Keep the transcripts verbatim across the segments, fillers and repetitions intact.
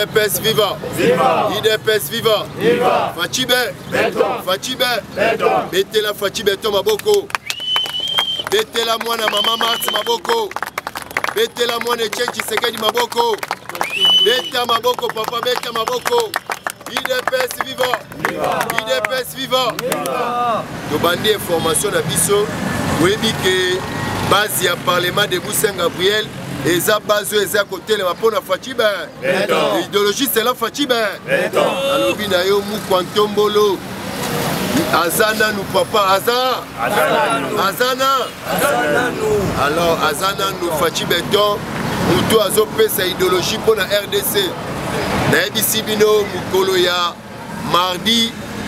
D P S viva. Viva. I D P S viva. Viva. Fachibe. Béton. Fachibe. Béton. Betela Fachibe to maboko. Betela mwana mama Mars maboko. Betela mwana Tchenchi Sekedi maboko. Beta maboko papa beta maboko. I D P S viva. I D P S viva. To bandi information na biso. Oui que base ya parlement de Saint Gabriel. Eza base eza côté le mapona Fachibe. L'idéologie c'est la Fachibe. Alobi na yo mu kwantombolo. Azana nous papa Azana. Azana. Alors Azana nous Fachibe don muto azo pesa idéologie pour la R D C. Na ebisi bino mukolo ya mardi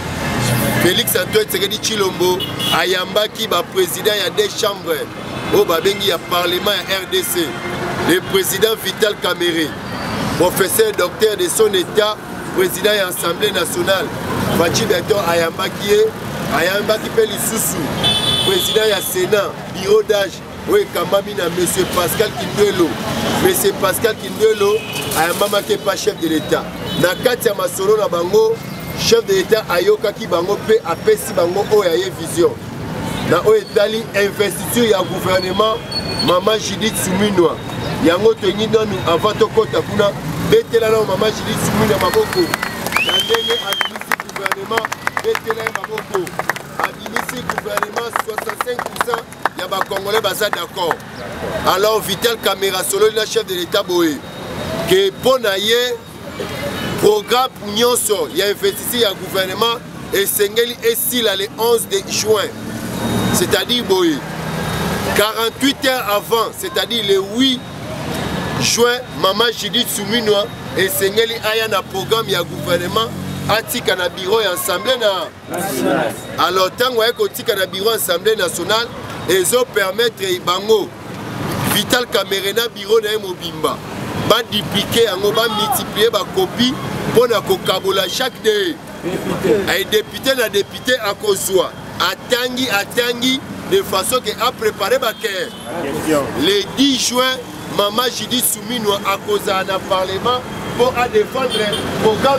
Félix Antoine Tshisekedi Tshilombo ayambaki ba président ya deux chambres au babengi ya parlement ya R D C. Le président Vital Kamerhe, professeur docteur de son état, président de l'Assemblée nationale, Fachibe Don ayambaki ayambaki pe lisusu, président du Sénat, bureau d'âge, oui, Kamami na monsieur Pascal Kindwelo. Monsieur Pascal Kindwelo ayambaki pas chef de l'État. Na kati ya masolo na bango, chef de l'État ayokaki bango pe apesi bango oyaye vision. Na oyetali investiture ya gouvernement Maman Judith Suminwa. Yango toni nanu avant to kota kuna betela na Maman Judith Suminwa maboko. Na ndenge administre gouvernement betela maboko. Administre gouvernement soixante-cinq pour cent ya ba Congolais baza d'accord. Alors Vital Kamerhe solo le chef de l'État boé que ponaye programme nyonso ya investisseur ya gouvernement et sengeli esila le onze de juin. C'est-à-dire boé quarante-huit heures avant, c'est-à-dire le huit juin, Maman Judith Suminwa et Sengeli aya na programme ya gouvernement atika na bureau ya assemblée nationale. Alors tango eko tika na bureau assemblée nationale ezo permettre bango Vital Kamerhe na bureau na mobimba ba dupliquer yango ba multiplier ba copie pona ko kabola chaque day ay député na député akozwa atangi atangi de façon que a préparé ma cœur. Le dix juin, Maman Judith Suminwa a causé dans le Parlement pour défendre le programme.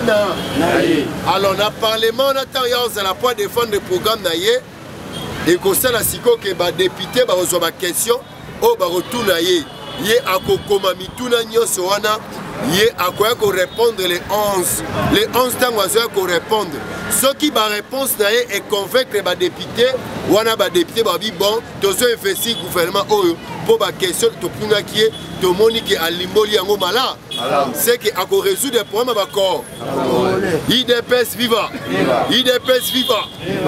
Alors, dans le Parlement, on attend à la fois défendre le programme. Et comme ça, que les députés ont une question, ils retournent. Ils ont répondre les onze. Les onze temps, ils vont répondre. Ce qui va répondre est convaincre les députés, ou les députés vont dire bon, tu as investi le gouvernement pour la question de ton qui est de Monique à Limboli en Omala. C'est qu'il a résoudre des problèmes d'accord. I D P S viva. I D P S viva.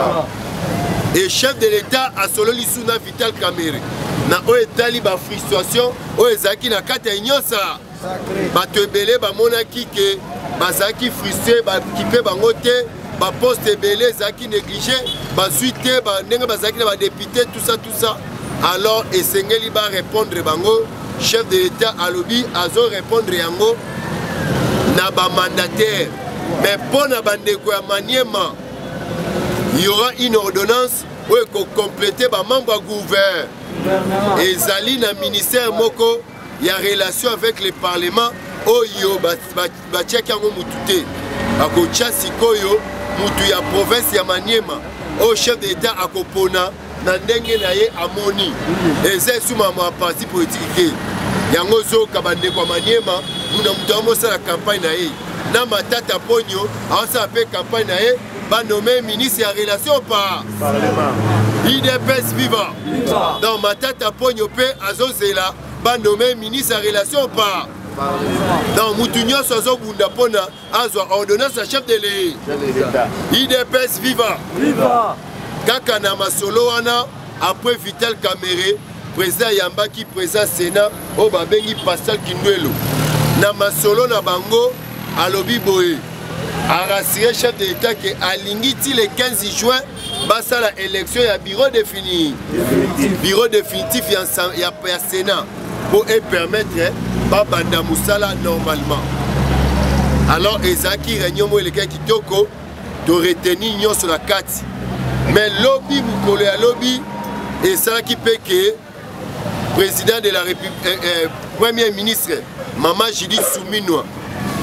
Et chef de l'État a solo l'Issouna Vital Kamerhe. Na o etali ba frustration, o ezaki na kata inyosa. Bato ebele ba monaki ke bazaki frustré, ba kipe bango te. Ba poste belé zaki négligé, ba suite ba ndenge bazaki na ba député tout ça tout ça. Alors esengeli ba répondre bango, chef de l'État alobi azo répondre yango na ba mandataire. Mais pour na bandeko ya Maniema, il y aura une ordonnance pour compléter ba membre gouvernement. Et zali na ministère moko il y a relation avec le parlement oyo ba ba tcheki yango mutute. Akocha sikoyo mutu ya province ya Maniema au chef d'État akopona na ndenge na ye amoni eza suma ma parti politique yango zo kabande kwa Maniema muna mutu amosa la campagne na ye na matata ponyo asa pe campagne na ye ba nommé ministre ya relation par parlement I D P S viva dans matata ponyo pe azozela ba nommé ministre ya relation par dans Moutounio Sozo Bunda Pona, Azwa ordonnance à chef de l'État. I D P S viva. Viva. Kakana Masoloana, après Vital Kamerhe, président Yambaki, président Sénat, au Babengi Pascal Kindwelo. Na Masolo na Bango, à Lobi Boé. A rassuré chef de l'État que à Lingiti le quinze juin, basa la élection, il y a bureau défini. Bureau définitif, il y a Sénat. Pour permettre Babanda Moussala normalement. Alors, Ezaki Réunion Moueleka Kitoko de retenir sur la carte. Mais lobby, Moukole à lobby, et ça qui peut que président de la République, euh, euh, premier ministre, Maman Judith Suminwa,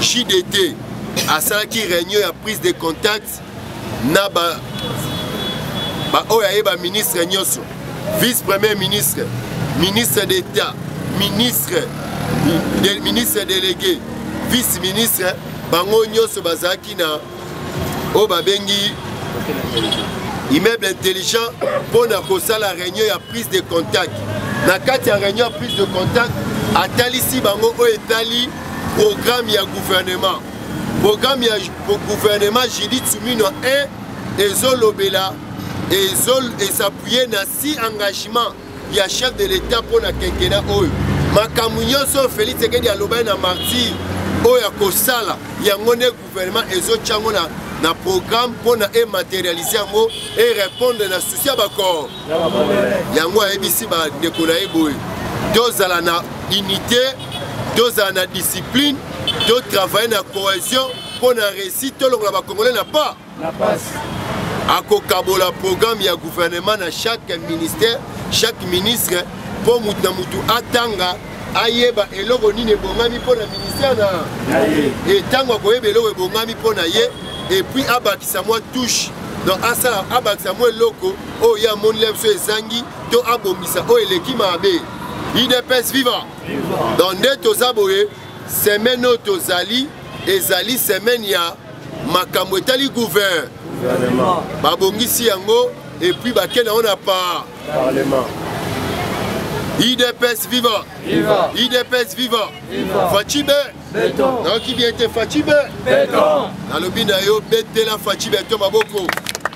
J D T à ça qui réunion à prise de contact na ba ba oya ba ministre nyoso vice-premier ministre ministre d'État ministre de, ministre délégué vice-ministre bango nyoso bazaki na o babengi immeuble intelligent pour na kosala réunion ya prise de contact na kati ya réunion prise de contact atalisi bango o etali programme ya gouvernement programme ya gouvernement Judith Suminwa un ezolobela ezol s'appuyer na si engagement ya chef de l'État pour na quinquennat oyo makambo nyonso Félix Tshisekedi aloba na martyr oyo akosala yango ne gouvernement ezotyango na na programme pour na e matérialiser yango et répondre na souci ya bakor yango ayebisi bandeko na ye boye tozala na unité tozala na discipline to travailler na cohésion pour na réussite tolongola bakongolais na pas akokabola programme ya gouvernement na chaque ministère chaque ministre pour mutu na mutu atanga ayeba eloko nini ebongami mpo na ministère na etango akoyeba eloko ebongami mpo na ye et puis abakisa mwa touche donc asala abakisa mwa eloko oyo ya monile biso ezangi to abomisa oyo eleki mabe I D P S vivant donc nde toza boye semaine oyo tozali ezali semaine ya makambo etali gouvernement babongisi yango et puis bakenda on a pas parlement I D P S vivant I D P S vivant Fachibe béton non qui vient te Fachibe béton dans le bina yo bete la Fachibe béton maboko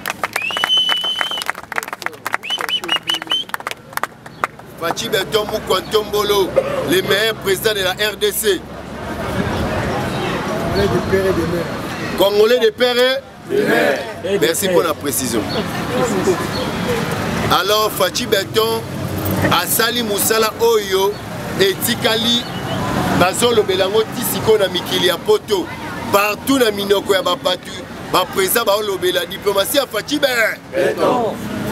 Fachibe béton Mukwantombolo le meilleur président de la R D C Congolais de père et merci pour la précision. Alors Fachi Beton asali musala oyo etikali bazolo belango tisiko na mikili ya poto partout na minoko ya babatu ba président ba lobela diplomatie ya Fachi Beton.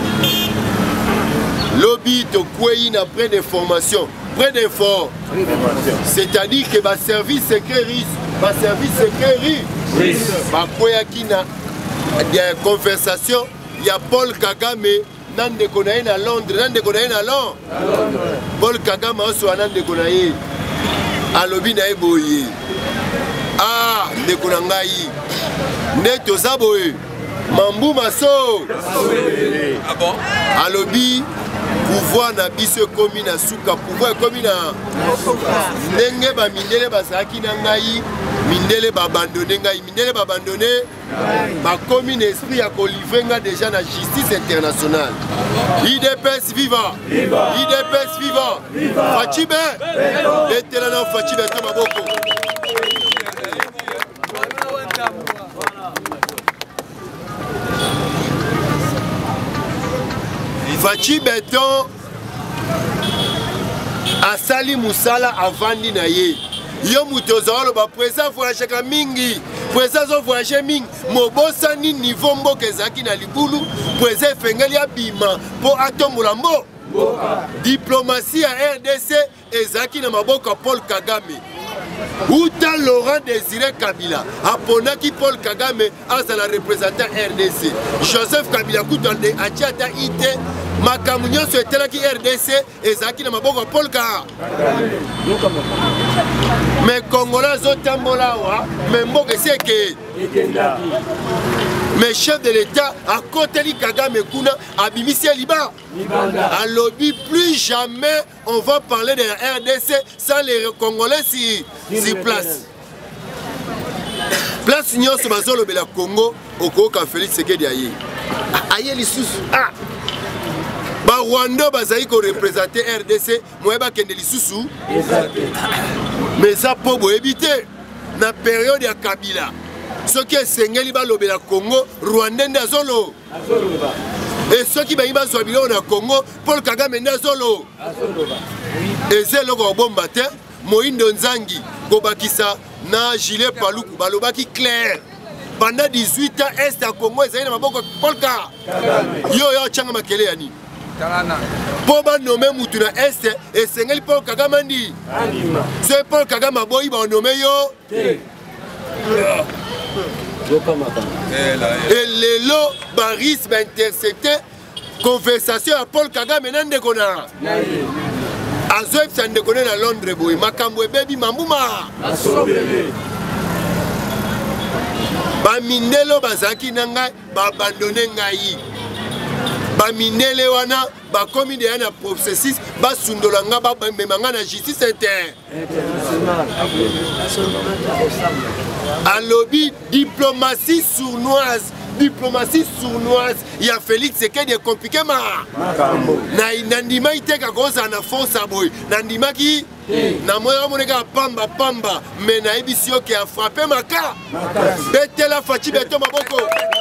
Lobby to kwei na près de formation, près d'effort. C'est-à-dire que ba service secret russe, ba service secret russe, ba kwei qui na des conversations, il y a Paul Kagame, Nande Konaï à Londres, Nande Konaï à Londres. Paul Kagame a soit Nande Konaï. À Lobi Naïboye. Ah, de Konangaï. Neto Zaboye. Mambu Maso. Ah bon? À Lobi, pouvoir na biso komi na suka, pouvoir komi na. Nenge ba mindele basaki na ngai. Mindele ba abandonné ngai, mindele ba abandonné ba commune esprit ya ko livrer nga déjà na justice internationale. I D P S vivant, I D P S vivant. Fachibe, betela na Fachibe to maboko. Fachibe to asali musala avandi na ye. Yo mutozalo ba président voyage ka mingi président zo voyage mingi mobosa ni niveau mboka ezaki na libulu président fengeli abima po atombola mbo diplomatie ya R D C ezaki na maboka Paul Kagame uta Laurent Désiré Kabila aponaki Paul Kagame azala représentant R D C Joseph Kabila kutande atiata ite makambo nyonso etelaki R D C ezaki na maboko Paul Kagame mais Congolais zotambola wa mais mboka seke mais chef de l'État a côté Kagame kuna abimisi liba à lobby plus jamais on va parler de la R D C sans les Congolais si si place place nyonso bazolo bela Congo okoka Félix Tshisekedi aye aye lisusu ah ba Rwanda bazali ko représenter R D C moyeba kende lisusu mais ça pour éviter na période ya Kabila ce qui est sengeli ba lobela Congo Rwanda ndazolo et ceux qui bayiba so bilo na Congo Paul Kagame ndazolo et c'est le bomba te Moindo Nzangi kobakisa na gilet paluku balobaki clair pendant dix-huit ans est à Congo ezali na maboko Paul Kagame yo yo changa makele yani pour nommer Moutouna Est et Sengel Paul Kagame dit c'est Paul Kagame boy ba nommé yo Et le lot, Baris m'a intercepté. Conversation à Paul Kagame nande kona. Azoep sande kona na Londres boy. Makambwe baby mamuma. Ba mindelo bazaki nanga ba abandonner ngai. Ba mindele wana ba komi de na processus ba sundola nga ba memanga na justice internationale. À lobby diplomatie sournoise. Diplomatie sournoise, il y a Félix Tshisekedi est compliqué ma. Na nandima iteka koza na force boy. Nandima ki na moya moneka pamba pamba mais na ebisio qui a frappé maka. Betela Fachi beto maboko.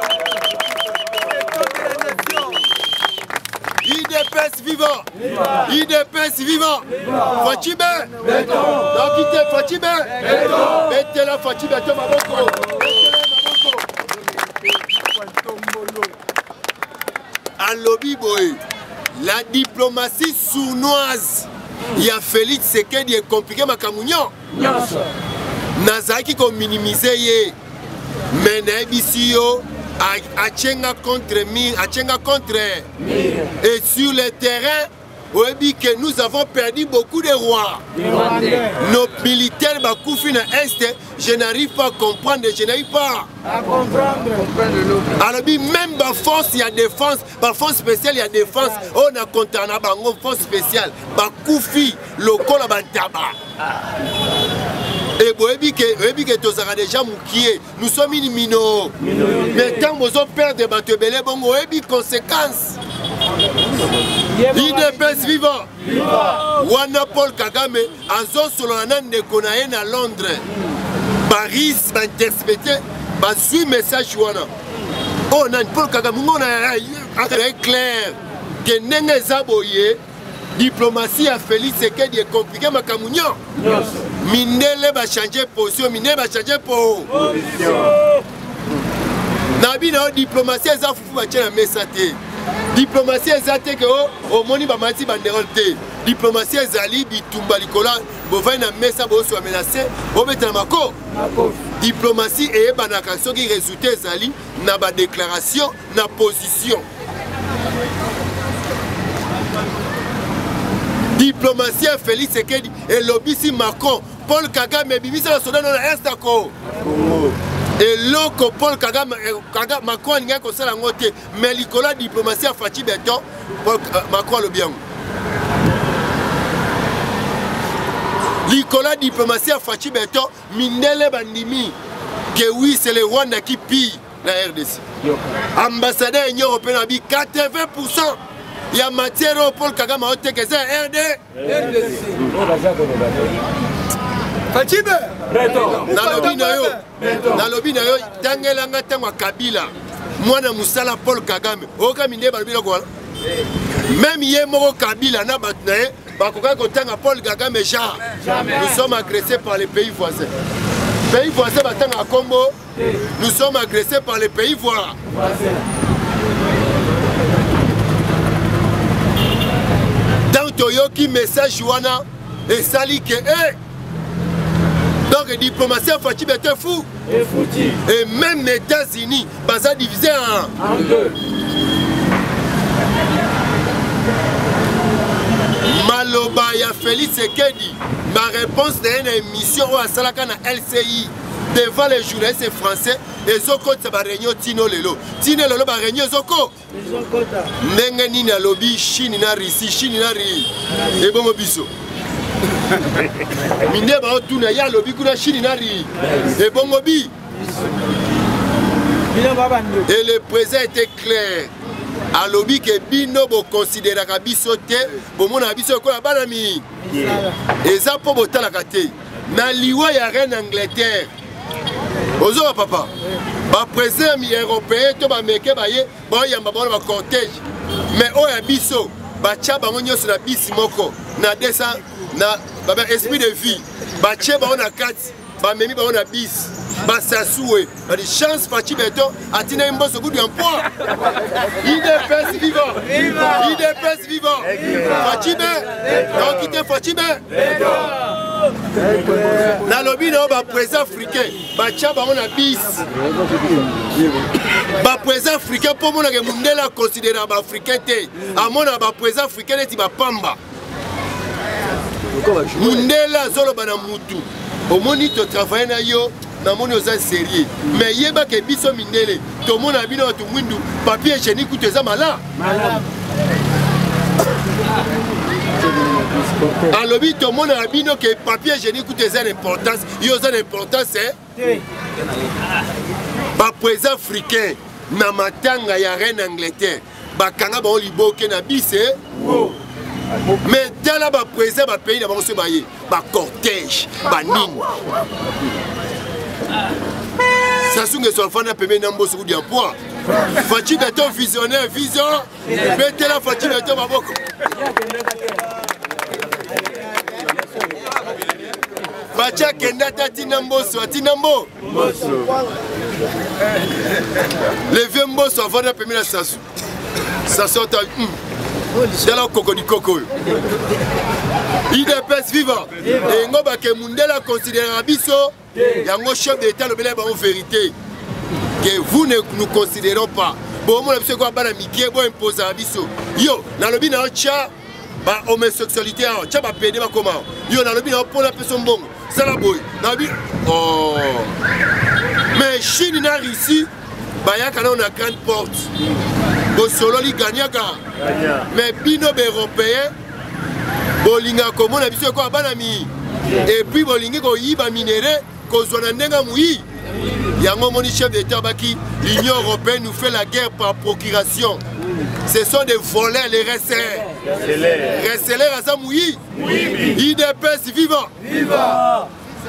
I D P S vivant. I D P S vivant. Fachi be. Donc ite Fachi be. Betela Fachi beto maboko. À lobby boy, la diplomatie sournoise, il y a Félix Tshisekedi est compliqué ma camounion. Nazaki ko minimiser ye, mais n'ebisio a tchenga contre mi, a tchenga contre. Et sur le terrain, on dit que nous avons perdu beaucoup de rois. Nos militaires bakoufi na est, je n'arrive pas à comprendre, je n'arrive pas à comprendre. Alors même la force, il y a défense, la force spéciale, il y a défense. On a compté en abango force spéciale, bakoufi, local à bantaba. Et vous avez dit que tu as déjà moukié. Nous sommes une mino. Mais tant que vous avez perdu des bateaux, vous avez dit conséquences. I D P S vivant. Wana Paul Kagame, Azo Solonan de Konaen à Londres. Paris m'a interprété, m'a su message Wana. Oh, non, Paul Kagame, on a très clair que Nenge Zaboye. Diplomatie à Félix Tshisekedi est compliqué ma camounion. Mindele va changer position, Mindele va changer position. Nabi na diplomatie za fufu va tchela mesate. Diplomatie ezate que au moni ba mati banderolte. Diplomatie ezali bitumba likola bovai na mesa bo so menacé, bo betela mako. Diplomatie e banaka soki résultat ezali na ba déclaration na position. Diplomatie à Félix Tshisekedi et lobby Macron, Paul Kagame, Bibisa la Sodan dans l'Estako. Et l'autre Paul Kagame, Macron n'a pas ça la moitié, mais Nicolas diplomatie à Fachi Beton, Macron le bien. Nicolas diplomatie à Fachi Beton, Mindele Bandimi, que oui c'est le Rwanda qui pille la R D C. Ambassadeur Union Européenne a dit quatre-vingts pour cent. Il y a matière au Paul Kagame à haute que c'est R D C. Fachibe na lobby na yo na lobby na yo tangelanga tangwa Kabila mwana musala Paul Kagame oka minde balbila kwa même yé moko Kabila na batnae bakoka kotanga Paul Kagame ja nous sommes agressés par les pays voisins pays voisins batanga Congo nous sommes agressés par les pays voisins. Dans Toyoki message wana et sali que eh donc diplomatie à Fachi était fou. Et même les États-Unis, ça divisé en, en deux. Maloba ya Félix Tshisekedi, ma réponse de une émission au Salaka na L C I devant les journalistes français et Zoko c'est réunion Tino Lelo. Tino Lelo ba réunion Zoko. Ndenge nini na lobby Chine na Russie, Chine na Ri. Et bon biso. Minde ba otuna ya lobby kuna Chine na Ri. Et bon mobi. Et le président était clair. A lobby que bino bo considérer ka biso te, bo mona biso ko la banami. Et ça pour botala kate. Na liwa ya reine Angleterre. Ozo papa. Ba président mi européen to ba meke ba ye, ba yamba ba ba cortège. Mais o ya biso, ba tia bango nyoso na bisi moko, na desa na ba esprit de vie. Ba tia ba na quatre, ba memi ba na bis. Ba sasoué, ba di chance Fachi Beton atina imboso goudi en poids. I D P S vivant. I D P S vivant. Fachi Beton. Donc quitter Fachi Beton. Na lobby na ba président africain, ba tchaba on a bis. Ba président africain pour mon que Mundela considéré ba africain té. A mon ba président africain ti ba pamba. Mundela zolo bana mutu. Au moni to travailler na yo na moni oza sérieux. Mais yeba ke biso mindele to mona bino to mwindu papier hygiénique ou teza mala. Mala. A lobby to mona bino ke papier hygiénique ou teza l'importance. Yo za l'importance c'est ba président africain na matanga ya reine Angleterre. Ba kanga ba liboke na bise. Mais dans la président ba pays na bango se baye ba cortège ba nini Sasunge so fana peme na mboso kudi poids Fachi beto visionnaire vision bete la Fachi beto maboko Facha kenda tati na mboso atina mbo le vieux mboso fana peme na sasu ça sort c'est là coco du coco. Il est vivant. Et ngoba ke Mundela considère Abisso, yango chef d'État le belé en vérité que vous ne nous considérons pas. Bon mon monsieur quoi bana mikie bo impose Abisso. Yo, na lobi na cha ba homosexualité a cha ba pédé ba comment. Yo na lobi na pour la personne bon. Ça la boy. Na bi oh. Mais Chine na Russie ba ya kana on a grande porte. Bosolo li gagnaka. Mais bino européen bolinga komo na biso ko banami. Et puis bolingi ko yiba minéré ko zona ndenga muyi. Yango moni chef d'État baki l'Union européenne nous fait la guerre par procuration. Ce sont des voleurs les resserres. Resserres à ça muyi. I D P S vivant. Viva.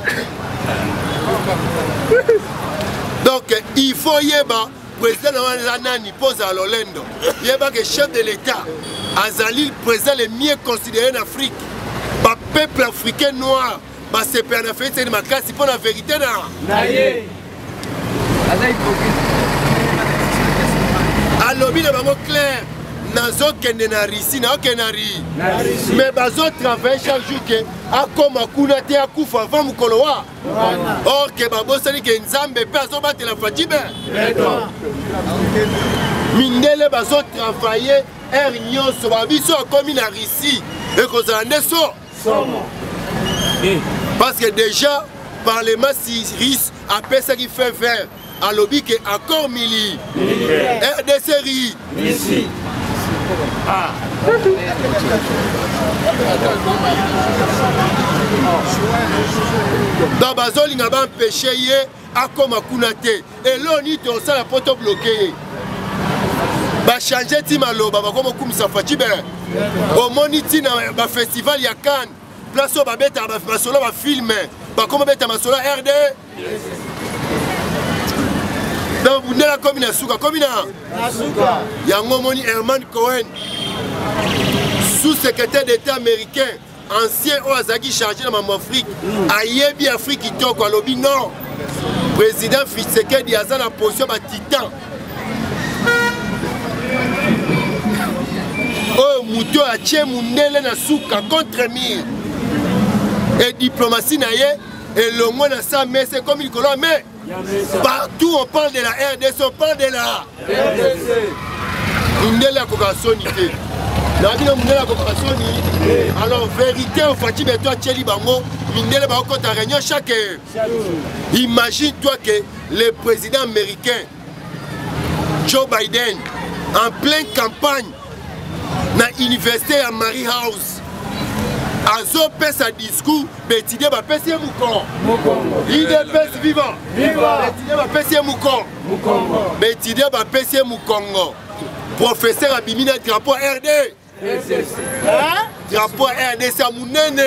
Donc il faut yeba président Lanani pose à l'Olendo. Il y a que chef de l'État, Azali, président le mieux considéré en Afrique. Le peuple africain noir, c'est pas en Afrique, c'est ma classe, c'est pas la vérité. Alors, il y a clair. Nazo kende na risi na okenari mais bazo travailler chaque jour que akoma kuna te akufa avant mukolo wa or que babosani ke nzambe pe azo batela Fachibe mindele bazo travailler er nyonso babiso akomi na risi et kozala ndeso parce que déjà parlement siris après ça qui fait vert à lobby que accord mili R D C ici. Ah. Donc bazoli n'a pas empêché à comme kunate et là on dit on ça la porte bloquée. Ba changer timaloba ba comme comme ça Fachibe. Au moniti na ba festival ya Cannes. Place ba beta ba solo ba film ba comme beta ma solo R D. Donc vous n'avez pas commis Souka, commis Souka. Il y a un moment Herman Cohen, sous-secrétaire d'État américain, ancien Oazagi chargé dans l'Afrique, Ayebi Afrique qui toque à l'Obi non. Président Tshisekedi a la position de titan. Oh, Mouto a tué Mundele na Souka contre mille. Et diplomatie naïe, et le moins na sa mais c'est comme il colore mais. Partout on parle de la R D C, on parle de la R D C. Mundela kokasonité. Alors vérité au Fachibe toi Tcheli Bango, Mundela ba okota réunion chaque. Imagine toi que le président américain Joe Biden en pleine campagne na université à Mary House. Azo pèse sa discours, Bétidé va pèse Moukon. I D P S vivant. Bétidé va pèse Moukon. Bétidé va pèse Moukongo. Professeur Abimina drapeau R D. Drapeau R D, c'est à Mounene.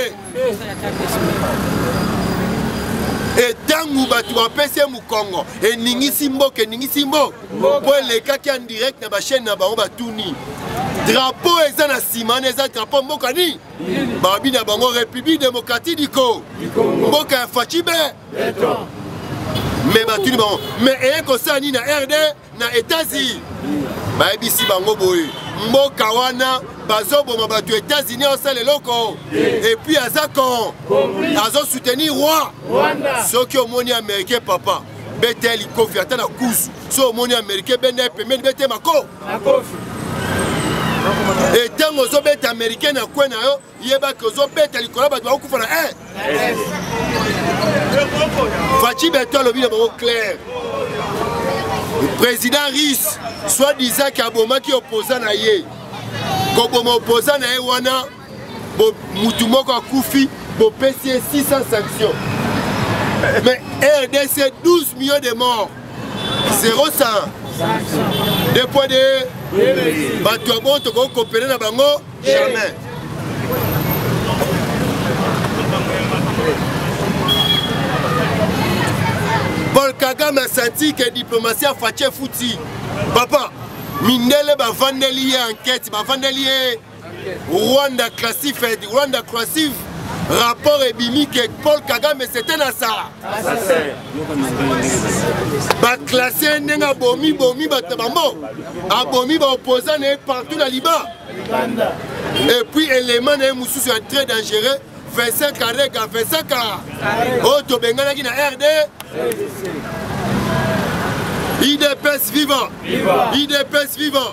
Et Tangou Batu va pèse Moukongo. Et Ningi Simbo, que Ningi Simbo. Pour les cas qui en direct, na chaîne na ba Touni. Drapeau est un Simane, est un drapeau Mokani. Babi na bango République démocratique du Congo. Moka Fachibe. Mais batuni bon. Mais et ko ça ni na R D na États-Unis. Ba ebisi bango boye. Mboka wana bazoboma batu États-Unis au sale loko. Et puis azako. Azo soutenir roi. Ceux qui ont moni américain papa. Betel kofi atana kusu. So moni américain bene pemene bete mako. Et tant que vous êtes américain, vous êtes clair. Le président russe, soit disant qu'il y a un qui est opposant à lui. Quand on est opposant à lui, Moutoumoko a Koufi, pour P C S six cents sanctions. Mais R D C, douze millions de morts. Zéro sang. Deux points de bateau bon, tu vas coopérer dans Bango, jamais. Paul Kagame a senti que la diplomatie a fait fouti. Papa, Mindele va vendre enquête, va vendre Rwanda classique, Rwanda classique. Rapport et bimi que Paul Kagame c'était un assassin. Ba classé n'enga bomi bomi batabambo. A bomi ba opposant partout dans Liban. Et puis élément n'est moussou sur très dangereux. vingt-cinq arrêts, vingt-cinq ans. Oh to bengana qui na R D. I D P S vivant. I D P S vivant.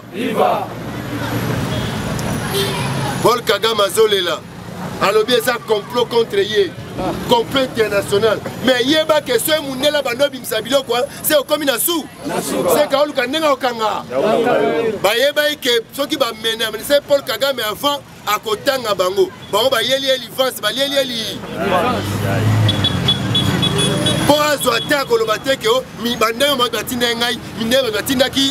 Paul Kagame azolé là. Alors bien ça complot contre lui, complot international. Mais il y a pas que ce monde là bando bimsabilo quoi, c'est comme une sou. C'est quand on kanga okanga. Ba yeba que ceux qui va mener c'est Paul Kagame avant à kotanga bango. Bango ba yeli yeli France ba yeli yeli. Pour azo attaque le bateke mi bande ma batinda ngai, mi ne batinda ki.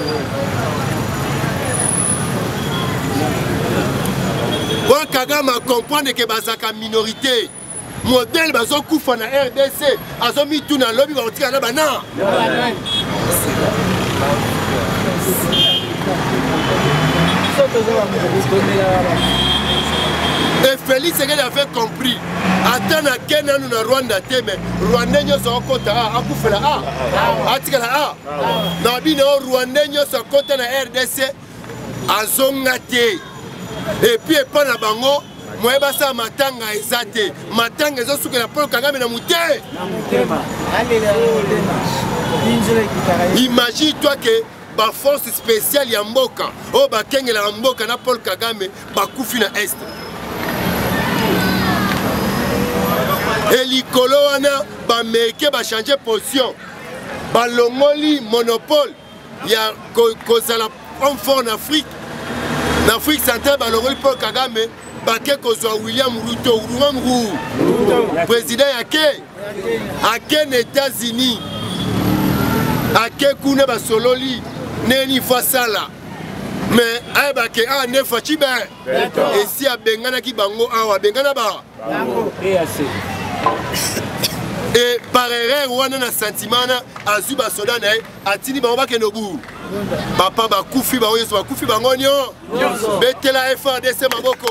Paul Kagame comprendre que bazaka minorité modèle bazo kufa na R D C azo mi tout na lobby ba otika na bana et Félix Tshisekedi a fait compris atana kena nous na Rwanda te mais Rwanda nyoso kota a akufela a atika na a na bino Rwanda nyoso kota na R D C azonga te. Et puis pas na bango, moi basa matanga ezate, matanga ezo suka na Paul Kagame na mute. Imagine toi que ba force spéciale ya mboka, o ba kengela mboka na Paul Kagame ba kufi na est. Et likolo wana ba meke ba changer position. Ba longoli monopole ya kozala homme fort en Afrique. En Afrique centrale, Paul Kagame, Baké Kozwa William Ruto, président Yake, Yake les États-Unis, Yake Koune Basololi, Neni Fasala. Mais Aïbake a ne Fachibe, et si à Bengana qui Bango Awa, Bengana Ba. Et par erreur, on a un sentiment à Zuba Sodane, à Tini Bamba Kenobu. Papa ba kufi ba oyeso ba kufi ba ngonyo betela F A R D C maboko.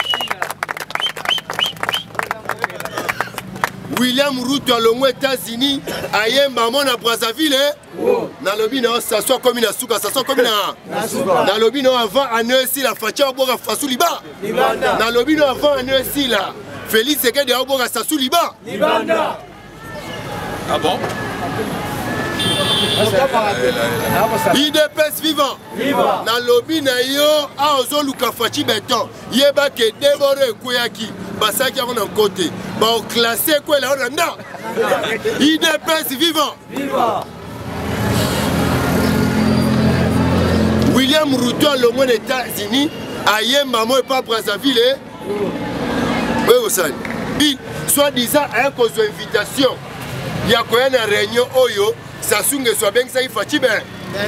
William Ruto alongo États-Unis ayemba mona Brazzaville na lobi na s'assoit comme une souka s'assoit comme une na lobi na avant anesi la facha boka fasu liba na lobi na avant anesi la Félix Tshisekedi boka sasu liba libanda. Ah bon? I D P S vivant. Na lobby na yo a ozo luka fachi beton. Yeba ke debore kuyaki. Basaki on en côté. Ba o classé quoi la onda. I D P S vivant. William Ruto le monde des États-Unis ayemba mo pas Brazzaville. Oui vous savez. Bi soit disant un cause invitation. Il y a quoi une réunion oyo. Ça sunge soit bien que ça y fasse bien.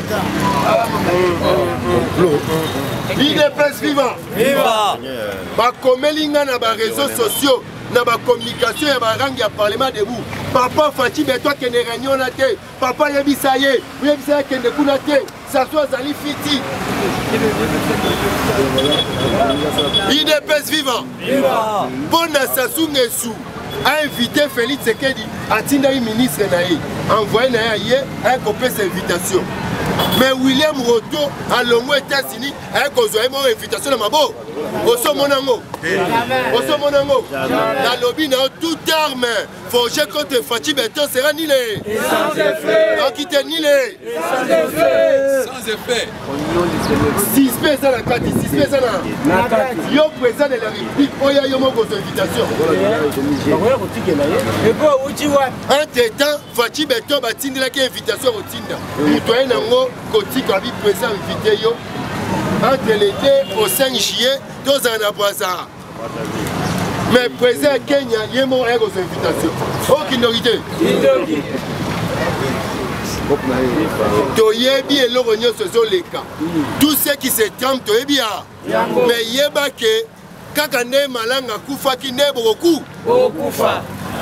I D P S vivant. Viva. Ba komelinga na ba réseaux sociaux, na ba communication ya ba rangi ya parlement debout. Papa Fati be toi que ne réunion na te. Papa yebi ça y est. Yebi ça que ne kuna te. Ça soit zali fiti. I D P S vivant. Viva. Bona Sassou Nguesso a invité Félix Tshisekedi à Tinda ministre naïe. envoyé na ye avec cette invitation. Mais William Ruto à l'Ongo États-Unis avec une invitation à Mabo. Oso monango. Oso monango. Dans lobby na toute arme forgée contre Fachi Beton sera nilé. Sans effet. Donc il était nilé. Sans effet. Sans effet. six personnes à quatre, six personnes à yo président de la République, oya yo moko invitation. Entre temps, Fachi Beton batindela ki invitation au Tinda. Mutoye nango kotika bi président invité yo. Entre les deux au cinq juillet, deux ans à Boisard. Mais président Kenya, il y a mon ego aux invitations. Aucune minorité. Toyebi et l'Orogno se sont les cas. Tous ceux qui se trempent, Toyebi a. Mais Yebake, Kakane Malanga Koufa qui n'est beaucoup. Koufa.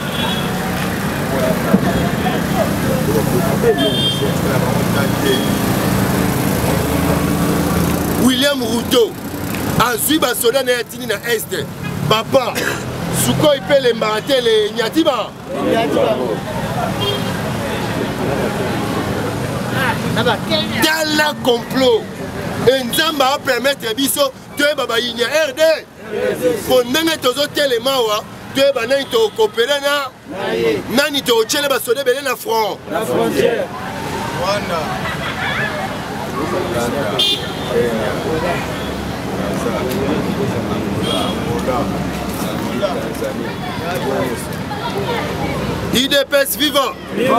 William Ruto, ensuite Basoda na yatini na Est. Papa, Souko il peut les marater les Nyatiba. Dans le complot, Nzamba va permettre Bisso de Baba Yinya R D. Pour n'engager tous les éléments, de Bana to coopérer na, nani to chele Basoda belé na front. La frontière. I D P S vivant.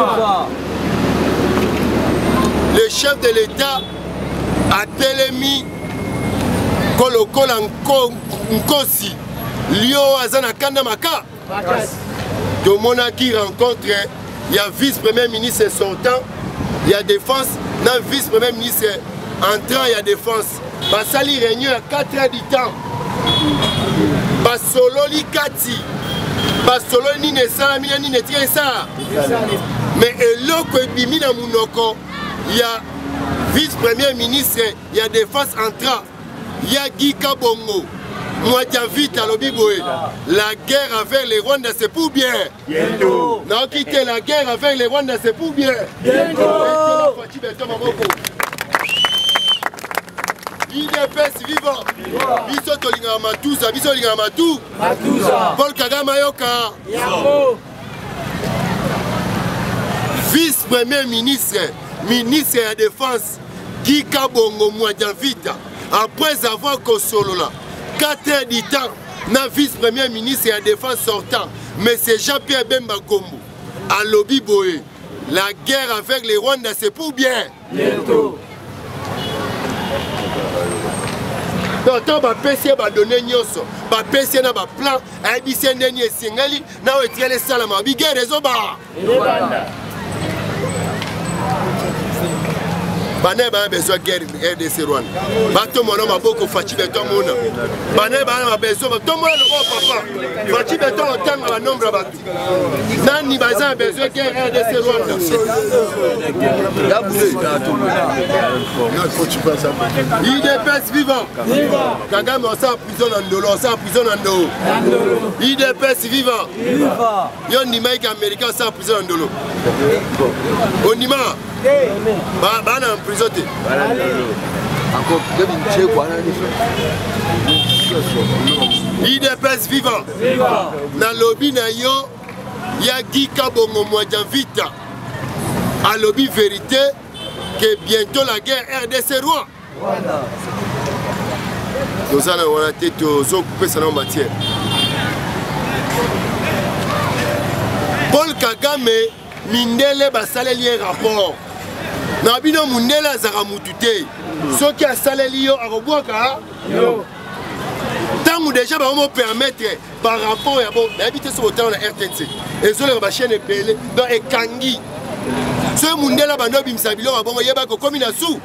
Le chef de l'État a télémis Kolokol Nkosi Lio Azana Kandamaka. De monarchie rencontre, il y a vice-premier ministre sortant, il y a défense, dans vice-premier ministre entrant, il y a défense. Basali réunion à quatre heures du temps. Basololi Kati. Basololi ni ne sala mina ni ne tire ça. Mais eloko ebimi na munoko, il y a vice-premier ministre, il y a défense entrant, il y a Guy Kabongo. Moi vite à l'Obiboé. La guerre avec les Rwandais c'est pour bien. Bientôt. Non, quitter la guerre avec les Rwandais c'est pour bien. Bientôt. I D P S vivant. Biso tolinga Matuza, biso tolinga Matu. Matuza. Paul Kagame Yoka. Yamo. Vice-premier ministre, ministre de la Défense, Guy Kabongo Mwadjavita, après avoir consolola quatre heures du temps, na vice-premier ministre de la Défense sortant, M. Jean-Pierre Bemba Kombo, à Lobi Boé, la guerre avec les Rwandais c'est pour bien. Bientôt. Donc, quand le P C a donné nyonso, le P C a un plan, a dit que c'est un singali, na otiele les salama, il y a des oba. Bané ba besoin guerre R D C Rwanda. Bato mono maboko Fachi Beton mona. Bané ba besoin to mono papa. Fachi Beton otanga ba nombre ba. Nani baza besoin guerre R D C Rwanda. I D P S vivant. Kagame on sa prison en dolo, on sa prison en dolo. I D P S vivant. Vivant. Yon ni Mike américain sa prison en dolo. Onima. Ba ba na prison te. I D P S vivant. Na lobby na yo ya Guy Kabongo Mwadjavita. A lobby vérité que bientôt la guerre R D C Rwanda. Nous allons on a tête aux occupés ça en matière. Paul Kagame Mindele basaleli rapport. Nabino Mundela Zaramutute. Ce qui a saleli à Roboaka. Tant que déjà, on va permettre par rapport à bon, d'habiter sur le temps de la R T N C. Et sur la chaîne est payée dans les Kangi. Ce Mundela Bano Bimsabilo a bon, il y a comme une sous.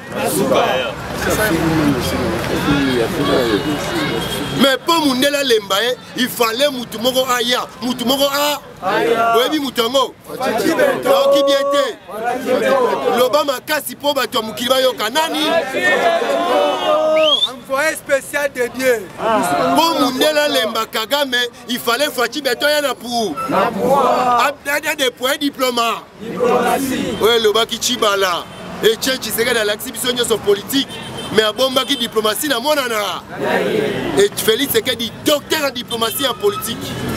Mais pour Mundela Lembaye, il fallait Moutumoro Aya. Moutumoro A. Oui, Moutongo. Donc, qui bien était. L'Obama Kassi pour Bato Mukilba Yokanani. foyer spécial dédié. Pour Mundela Lemba Kagame, il fallait Fachi Betoyana pour. Abdada des points diplômats. Oui, le Baki Chibala. Et Tchéchi Sega dans l'exhibition de son politique. Mais à Bombaki diplomatie, na monana. Et Félix Sekedi, docteur en diplomatie et en politique.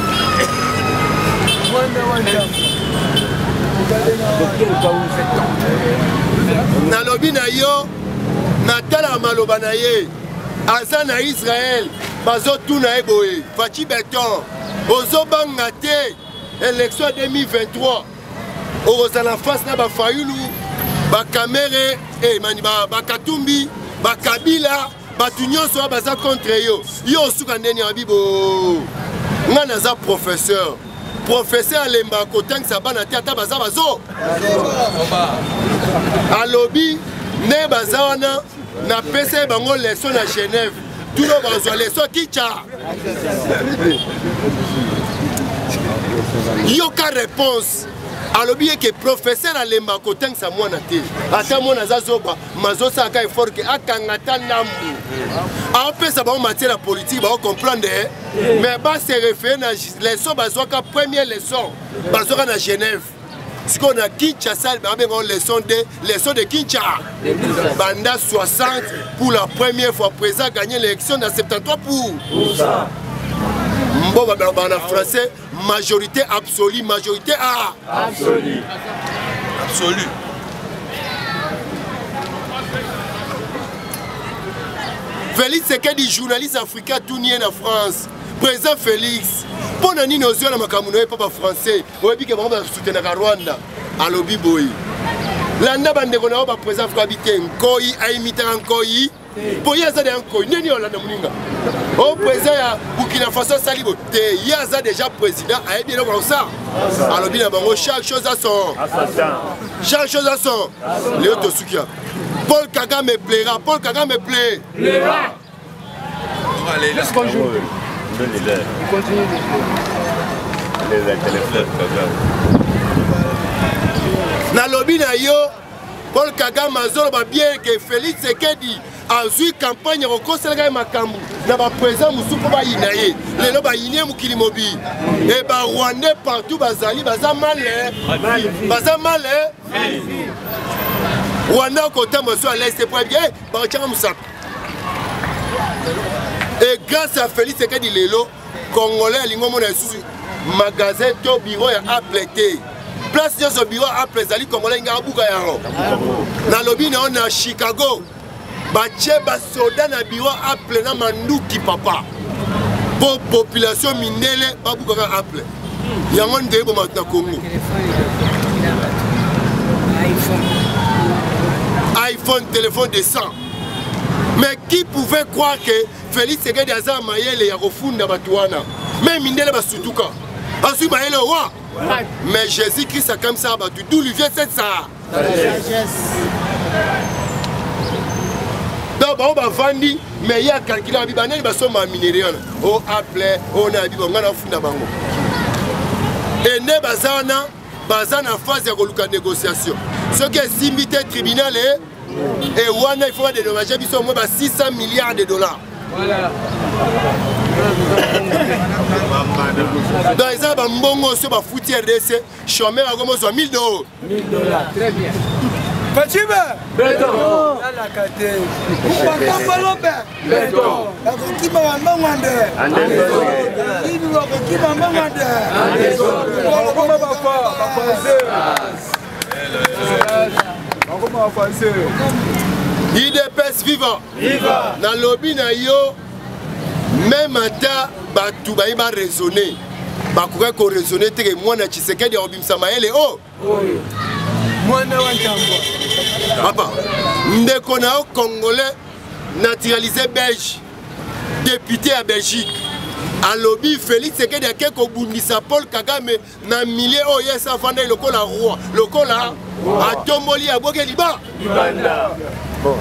Na lobi na yo natala maloba na ye aza na Israël bazo tuna eboye Fachi Beton ozobanga te élection deux mille vingt-trois ozala face na ba Fayulu ba Kamere e mani ba Katumbi ba Kabila batu nyonso baza contre yo yo suka ndeni ya bibo nga naza professeur professeur Lemba Kotang Sabana Tata Baza Bazo Alobi ne Bazawana na P C bango leçon à Genève tout le monde leçon Kicha Yoka réponse Alobi que professeur Lemba Kotang Samwana te ata mona zazoba mazo saka effort que akangata nambu a peu ça va matière la politique va comprendre mais ba se référer na leçon bazoka première leçon bazoka na Genève ce qu'on a Kinshasa ba ben leçon de leçon de Kinshasa banda soixante pour la première fois présent gagner l'élection dans soixante-treize pour ça bon ba en français majorité absolue majorité A absolue absolue Félix Sekedi journaliste africain tout nien en France président Félix pour nani nos yeux na makamuno et papa français oyebi ke bango soutenir Rwanda alobi boy landa bande ko na ba président africain habité Nkoyi aimita Nkoyi pour yaza de Nkoyi neni olanda muninga au président ya Burkina Faso Salibo te yaza déjà président ayebi le comme ça alobi na bango chaque chose à son chaque chose à son Léo Tosukia Paul Kagame me plaira, Paul Kagame me plaît. Plaira. Allez, laisse qu'on joue. Il continue de jouer. Les téléphones, na lobby na yo, Paul Kagame azolo ba bien que Félix Sekedi a eu campagne reconstruire makambu. Na ba président musupo ba inaye. Lelo ba iné mukili mobi. Et ba Rwandais partout bazali baza malé. Baza malé. Rwanda côté monsieur à l'est pour bien Bachanga Moussa. Et grâce à Félix Sekedi Lelo, Congolais lingo mona sous magasin to bureau ya applété. Place de ce bureau appelé Zali Congolais nga buka yaro. Na lobby na on a Chicago. Bache ba soda na bureau appelé na manduki papa. Pour population mindele ba buka appelé. Yango ndebo maintenant Congo. iPhone, téléphone de cent. Mais qui pouvait croire que Félix Sekedi Aza Mayele ya refunda batuana. Même Mindele Basutuka. Ensuite Mayele roi. Mais Jésus-Christ a comme ça battu. D'où lui vient cette ça? Donc on va vendre, mais il y a calculé à Bibanel, il va se minéré. On appelé, on a dit, on a funda bango. Et ne bazana, bazana en phase de négociation. Ce qui est simité tribunal et Rwanda il faut dédommager au moins six cents milliards de dollars. Voilà. Dans les arbres, mbongo sur ma foutière R D C, chômeur a commencé à mille dollars. mille dollars, très bien. Fatima Beton. La carte. Papa Lopé. Beton. La qui m'a demandé. Anderson. Il nous a qui m'a demandé. Anderson. Comment va pas pas passer? Il dépasse vivant. Viva. Dans le lobby na yo, même ata batu ba iba raisonner. Ba kuka ko raisonner te moi na Tshisekedi obimsa maele oh. Mwana wa Njambwa. Papa, ndeko na Congolais naturalisé belge, député à Belgique. A lobby Félix Sekedi akeko bundisa Paul Kagame na milieu o yesa fanda lokola roi, lokola a tomboli a boke liba. Libanda. Bon.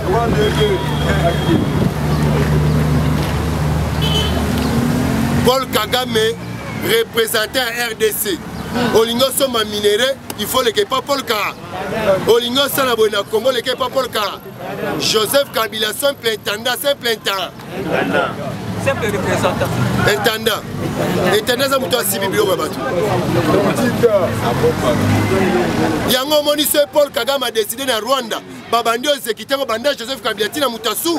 Paul Kagame représentait un R D C. Olingo soma minéré, il faut le pas Paul Kara. Olingo sala boina Congo, le pas Paul Kara. Joseph Kabila, simple intendant, simple intendant. Simple représentant. Intendant. Intendant, ça m'a dit Biblo Babatu. Yango moni ce Paul Kagame a décidé na Rwanda. Babandi Ozekite ko banda Joseph Kabila tina mutasu.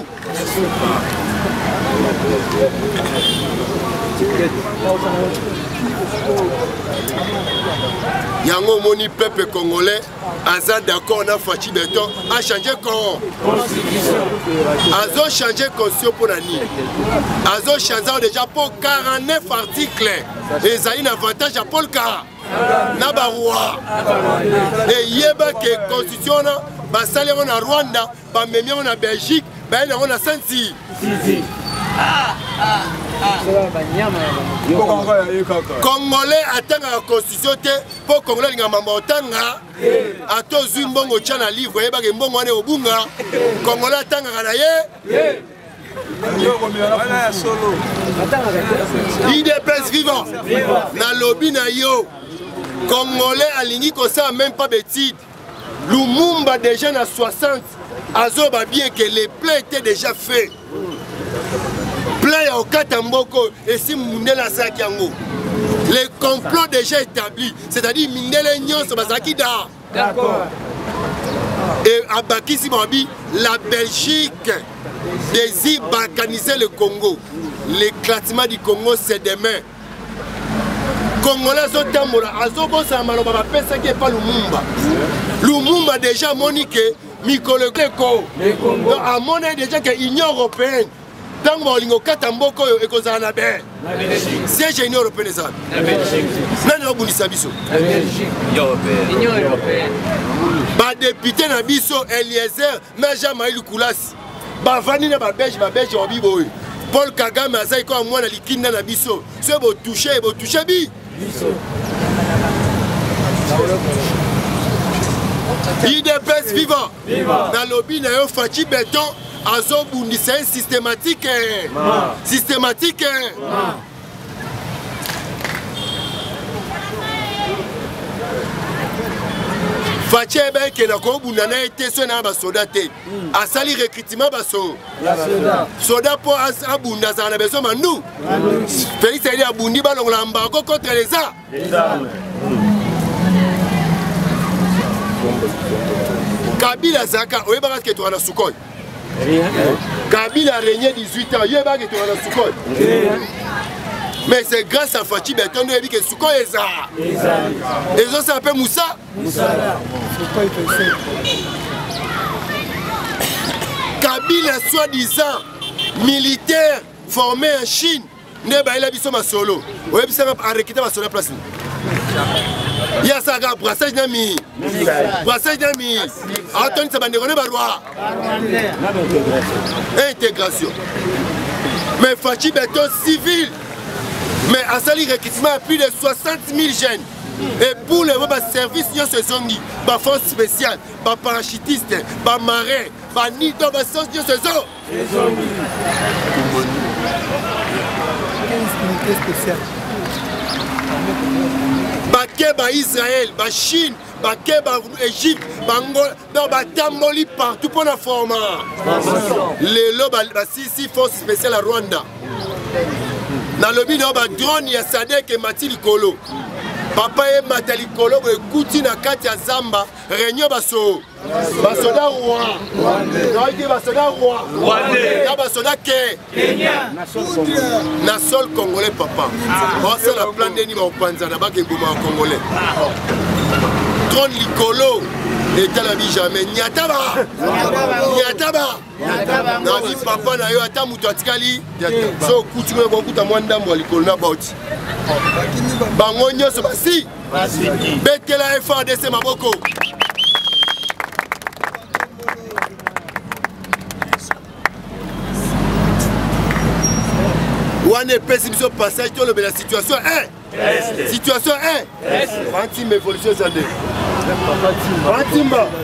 Yango moni peuple congolais aza d'accord na Fachi Beton a changé con. Azo changé constitution pour la nuit. Azo changé déjà pour quarante-neuf articles. Et ça a un avantage à Paul Kara. Naba roi. Et yeba que constitution na basale on a Rwanda, ba memi on a Belgique, ba on a Saint-Cy. Ah ah ah. Congolais attend la constitution pour Congolais linga mambo tanga. Ato zumbongo tchana livre yeba ke mbongo ane obunga. Congolais attend na ye. I D P S vivant. Na lobby na yo. Congolais alingi ko ça même pas bêtise. Lumumba déjà na soixante. Azoba bien que les plans étaient déjà faits. Plan ya okata mboko et si Mundela Sakiango. Les complots déjà établis, c'est-à-dire Mindele Nyonso Bazaki da. D'accord. Et à Bakisi Babi, la Belgique désire balkaniser le Congo. L'éclatement du Congo c'est demain. Congolais Zotamora, Azobo Samaloba Pesa qui est pas Lumumba. Lumumba déjà monique Mikolo Keko. A monnaie déjà que l'Union européenne. Tant que vous avez un peu de temps, vous avez siège Union européenne. La Belgique. Non, non, vous avez la Belgique. L'Union européenne. Le député Nabiso, Eliezer, Najamaïlou Koulas. Bavani na Belge, Belge, Paul Kagame, Azaïko, moi, na Likina Nabiso. Si vous touchez, vous touchez bi. I D P S vivant. Dans le lobby, il y a Fachi Beton. Azo Bundi, c'est systématique. Systématique. Fachi Eben qui n'a pas Bundana été son âme à soldat. A sali recrutement basso. Soldat pour Abunda, ça a besoin de nous. Félix a dit à Bundi, on l'a embarqué contre les armes. Kabila Zaka, oui, parce que tu as la Soukoy. Kabila a régné dix-huit ans, il y a que tu as la Soukoy. Mais c'est grâce à Fachi Beton que Soukoy est ça. Et ça s'appelle Moussa. Kabila, soi-disant militaire formé en Chine, il a dit que solo. Oui, il a recruté sur la place. Il y a ça, brassage d'ami. Brassage d'ami. Anthony Sabandérone Baroua. Intégration. Mais Fachi Beton civil. Mais à Sali recrutement à plus de soixante mille jeunes. Et pour le service, il y a ce zongi. Ma force spéciale, ma parachutiste, ma marin, ma nid dans ma sauce, il y a ce zongi. Bakeba Israël, ba Chine, Bakeba Égypte, Bangola, dans Batamboli partout pour la format. Les lobes, si si force spéciale à Rwanda. Dans le bide, ba drone ya Sadek et Matili Kolo. Papa et Matali Kolo, écoutez na Katia Zamba, réunion baso. Basoda roi. Non, il dit basoda roi. Rwanda. Basoda ke. Kenya. Nasol congolais papa. C'est la plan de Nima Opanza, na bake bouma congolais. Trône Likolo. L'État la vie jamais. Nyataba. Nyataba. Non, dit papa na yo ata mutu atikali. So kutu me bokuta mwanda mwa Likolo na bauti. Bango nyonso basi. Betela F A D C maboko. On est pessimiste au passage de la situation est. Situation est. Fantim évolution zandé. Fantimba.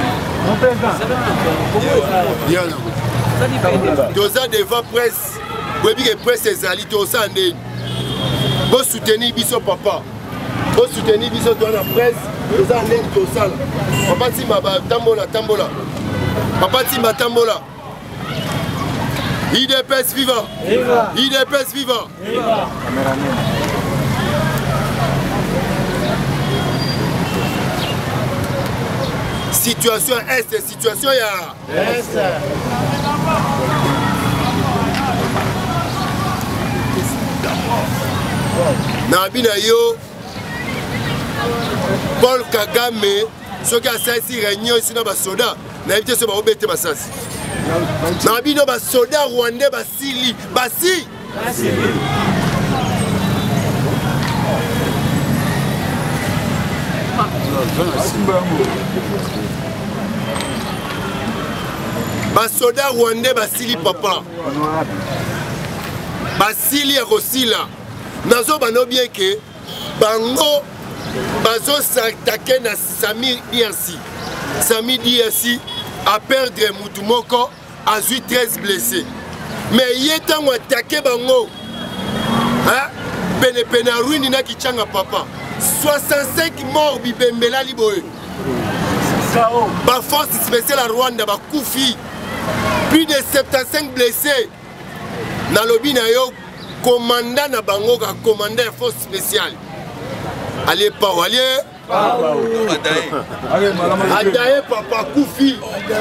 Bien là. Dosa devant presse. Vous avez que presse est zali. Dosa andé. Vous soutenez biso papa. pour soutenir biso dans la presse, les années de ça. Papa Timba tambola tambola. Papa Timba tambola. I D P S vivant. I D P S vivant. Situation est, situation ya. Na bina yo Paul Kagame ce qui a saisi réunion ici na ba soda na évité ce ba obete masasi. Na bino ba soda rwandais basili basi basili. Basoda rwandais basili papa basili ekosila nazo bano bien que bango bazo s'attaquer na Sami Diansi. Sami Diansi a perdre mutu moko a eu treize blessés mais yetango attaquer bango hein pene pene ruini na kichanga papa soixante-cinq morts bibembela liboye ba force spéciale à Rwanda ba kufi plus de soixante-quinze blessés na lobi na yo commandant na bango ka commandant force spéciale allez pas allez Adaye papa kufi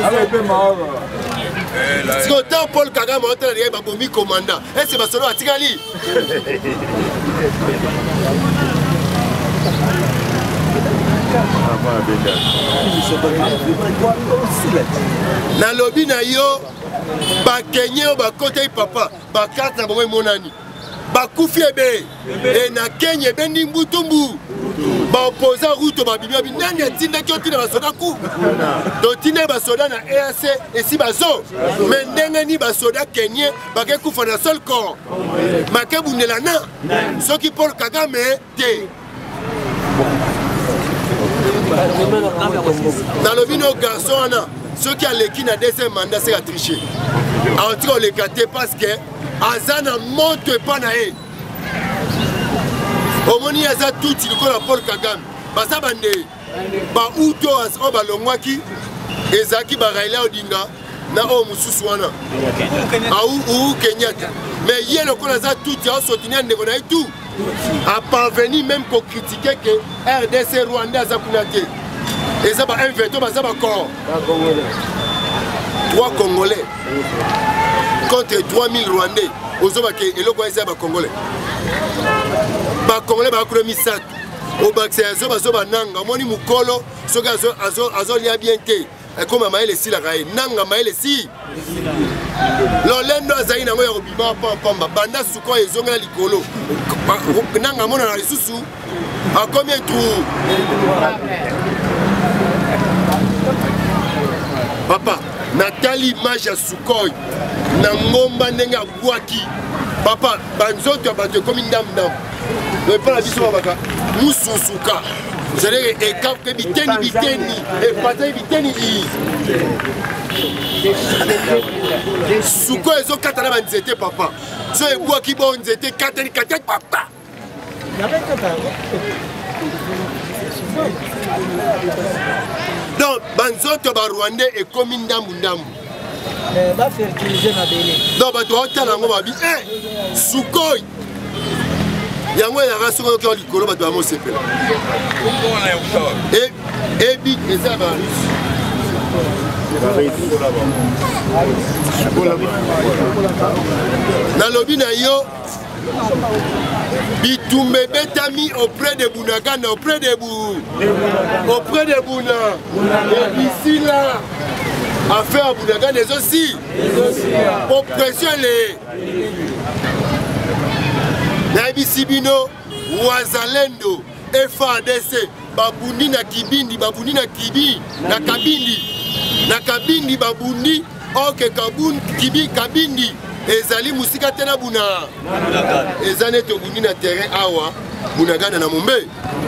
si autant Paul Kagame autant il y a babomi commandant et c'est basolo atikali na lobi na yo ba Kenya ba côté papa ba carte na bango monani ba kufi ebe et na Kenya bendi mbutumbu ba opposant route ba bibia binani atinda ki otina ba soda ku to tina ba soda na E A C et si bazo mais ndenge ni ba soda Kenya ba ke kufa na seul corps ma ke bundela na soki Paul Kagame te dans le bino garçon ceux qui ont l'équipe na deuxième mandat c'est à tricher en tout cas les gâter parce que Azana monte pas na e omoni aza tout il ko la Paul Kagame basa bande ba uto aso ba longwaki ezaki ba Raila Odinga na o mususu wana au ou Kenyatta mais yelo ko aza tout ya soutenir ndeko na tout a parvenu même pour critiquer que R D C Rwanda a zakunate et ça va un veto ça va corps trois Congolais contre trois mille Rwandais aux hommes qui et le quoi ça va Congolais ba Congolais ba kuromi sat au baxe zo ba zo ba nanga moni mukolo so ga zo azo azo lia bien te comme maele si la rae nanga maele si lolendo azali nango ya kobima pamba banda suko ezonga likolo nanga mona na lisusu a combien tout papa natali image ya Sukhoi na ngomba ndenge abwaki papa banzoto bato komi ndam ndam mais pas la biso baka mususuka c'est-à-dire ekap ke biteni biteni e pata biteni i Sukhoi ezo katana ba nzete papa so ebwaki bo nzete katani katani papa donc banzoto ba Rwandais e komi ndambu ndambu ba fertiliser na bele donc bato otala ngo babi eh Sukhoi yango ya raso ko likolo bato ba mosepela et et big eza ba na lobi na yo Bitumbe betami auprès de Bunagana, auprès de Bou, auprès de Bouna. Et d'ici là, affaire à Bunagana aussi. Pour pressionner les. Naibisibino, Wazalendo, F A D C, Babundi na Kibindi, Babundi na Kibi, na Kabindi, na Kabindi, Babundi, Ok Kabun, Kibi, Kabindi. Ezali musika tena buna ezane to buni na terrain awa Bunagana na Mumbai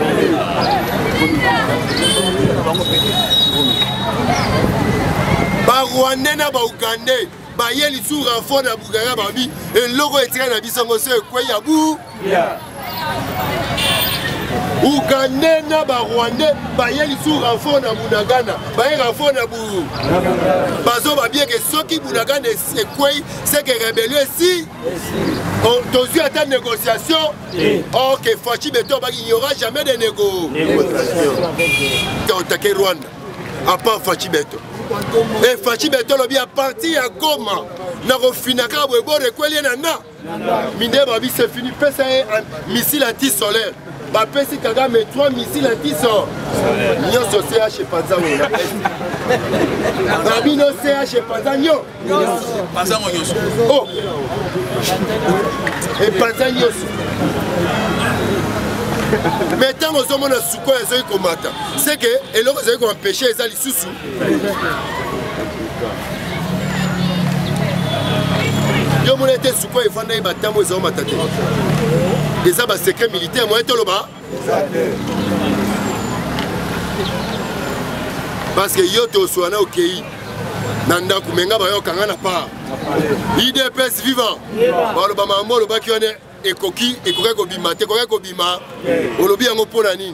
ba Rwandais na ba Ugandais ba yeli sous renfort na Bugara babi et logo etira na bisongo se ekwe ya bu Ougandais na ba Rwandais ba yeli sur renfort na Bunagana ba renfort na bu bazo ba bien que ceux qui Bunagana c'est quoi c'est que rébellion ici on doit attendre négociation or que Fachi Beto ba il n'y aura jamais de négociation quand attaquer Rwanda à part Fachi Beto et Fachi Beto lo bien parti à Goma na refinaka bo bo rekweli na na minde ba bi c'est fini pesa un missile anti-solaire Bapesi Kagame trois missiles anti-solaire. Nyo so C H Panza wona. Rabino C H Panza nyo. Panza mo nyoso. Oh. Et Panza nyoso. Mais tant que nous avons souko ezoi komata, c'est que eloko ezoi ko empêcher ezali susu. Yo mon était souko e fanda ibatambo ezoi matate. Des abas secrets militaires, moi, parce que yo to soana au Kei, Nanda Kumenga Bayo Kangana pa. I D P S vivant. Bon, le Bamamo, le Bakione, et Koki, et Koreko Bima, te Koreko Bima, Olobi Ango Ponani.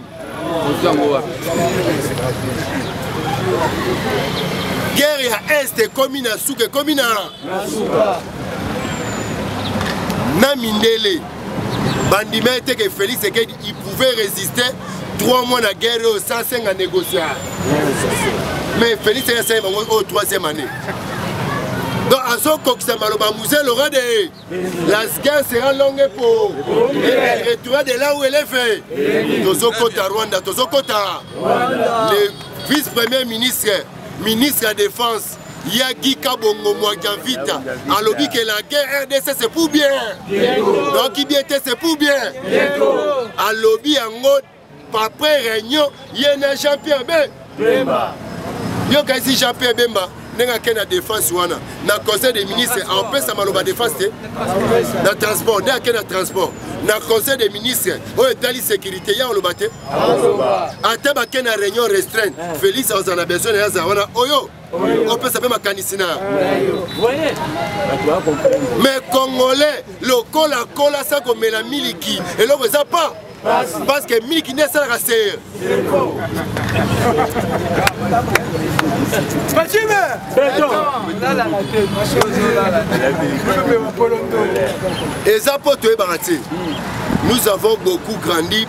Guerre à Est, commune à Souke, commune à Namindele. Bandima était que Félix il pouvait résister trois mois de guerre sans cinq à négocier. Mais Félix est au troisième année. Donc à ce que Maloba Mouzel aura des. La guerre sera longue pour. Elle retournera de là où elle est faite. Tozokota Rwanda, Tozokota. Le vice-premier ministre, ministre de la Défense. Yagi Kabongo Mouagavita, a lobby que la guerre R D C c'est pour bien. Donc qui bien c'est pour bien. A lobby en mode, après réunion, il y a un Jean-Pierre Bemba. Il y a un Jean-Pierre Bemba. Nenga kena défense wana na conseil des ministres en plus ça maloba défense na transport na kena transport na conseil des ministres o etali sécurité ya oloba te ata ba kena réunion restreinte Félix on a besoin ya za wana oyo on peut savoir ma canisina mais congolais le cola cola ça comme la miliki et là ça pas parce que miliki n'est pas rassé nous avons beaucoup grandi,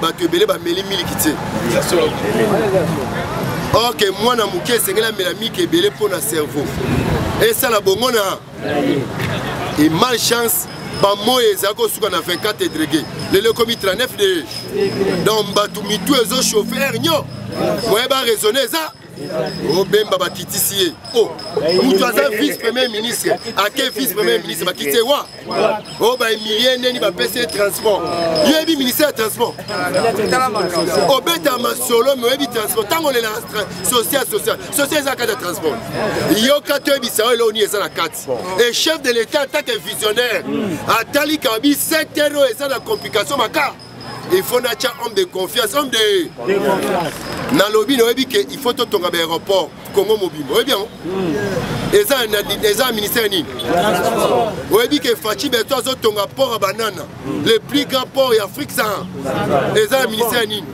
or que moi na muke sengela melami ke belé pour na cerveau et ça la bongona et malchance pas moi ezako suka na vingt-quatre degrés le le commis trente-neuf de donc batu mitu ezo chauffeur nyo moi ba raisonner ça oh bemba ba kitisi oh mutu aza vice premier ministre à quel vice premier ministre ba kitisi wa oh ba millier neni ba P C transport yo bi ministère transport oh beta ma solo me bi transport tango le la social social social za cadre transport yo kato bi sa lo ni eza la carte et chef de l'état tant que visionnaire atali kabi secteur eza la complication maka il faut nacha homme de confiance homme de confiance na lobby no ebi ke il faut to tonga aéroport Congo mobile oui bien et ça les un ministère ni ebi ke Fachi Beto zo tonga port à banana le plus grand port en Afrique ça et ça ministère ni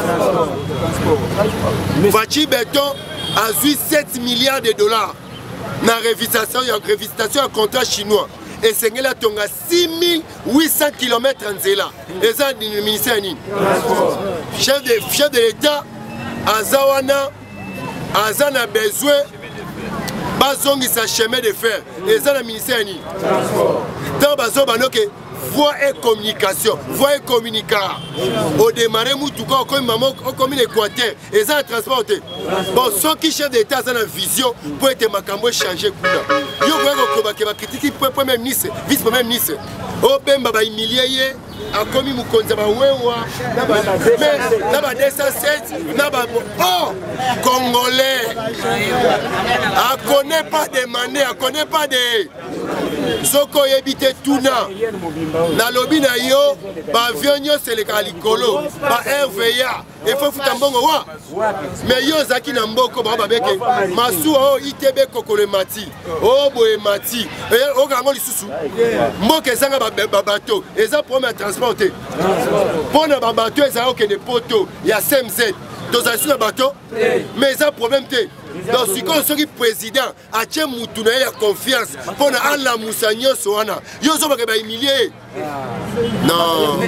Fachi Beto a eu sept milliards de dollars na révisation et révisation en contrat chinois et c'est là tonga six mille huit cents kilomètres en zela et ça le ministère ni chef de chef de l'état Azawana Azana besoin bazongi sa chemin de fer et ça le ministère ni dans bazo banoke voie et communication voie et communica au démarrer mutuka comme maman comme l'Équateur et ça transporter bon ceux qui chef d'état ça la vision pour être makambo changer kula yo ko ko ba critique premier ministre vice premier ministre o bemba ba humilier a commis mukonza ba wewa na ba na ba deux cent sept na ba oh congolais a connaît pas demander a connaît pas de soko yebite tuna na lobby na yo ba avion c'est le kalikolo ba R V A il faut foutre mbongo wa mais yo zaki na mboko ba babeke masu o itebe kokole mati o boye mati o kango lisusu mboka ezanga ba bateau eza problème ya transporter pona ba bateau eza okende poto ya C M Z tozali na bateau mais eza problème te donc sikoyo soki président atie mutu na ye ya confiance mpona alamusa nyonso wana yo ozobaka bahumilie non